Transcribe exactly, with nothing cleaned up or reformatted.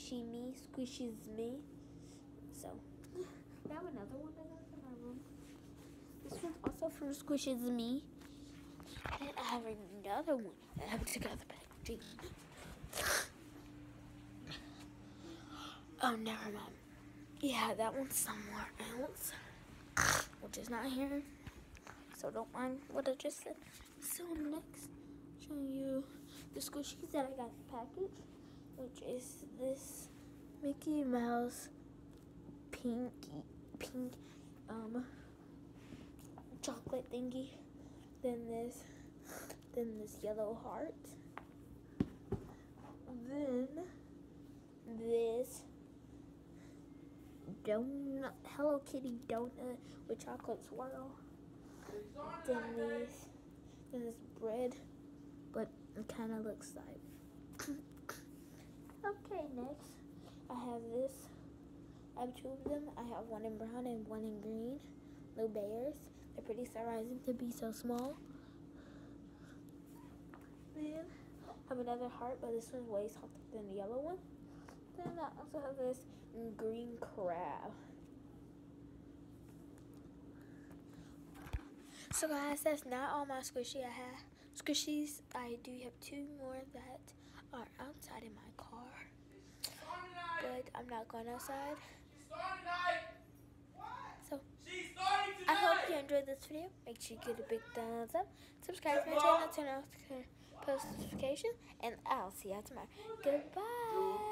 Squishy Me, Squishies Me. So, I have another one that I have in my room. This one's also from Squishies Me. And I have another one that I have together packaging. Oh, never mind. Yeah, that one's somewhere else, which is not here. So don't mind what I just said. So next, I'll show you the squishies that I got in the package, which is this Mickey Mouse pinky pink um chocolate thingy. Then this, then this yellow heart. Then this donut, Hello Kitty donut with chocolate swirl. Then these, then this bread, but it kind of looks like. Okay, next I have this. I have two of them. I have one in brown and one in green. Little bears. They're pretty surprising to be so small. Then I have another heart, but this one's way softer than the yellow one. Then I also have this green crab. So guys, that's not all my squishy I have. Squishies, I do have two more that are outside in my car. But I'm not going outside. So, I hope you enjoyed this video. Make sure you give it a big thumbs up. Subscribe to my channel, turn on post notifications, and I'll see you tomorrow. Goodbye.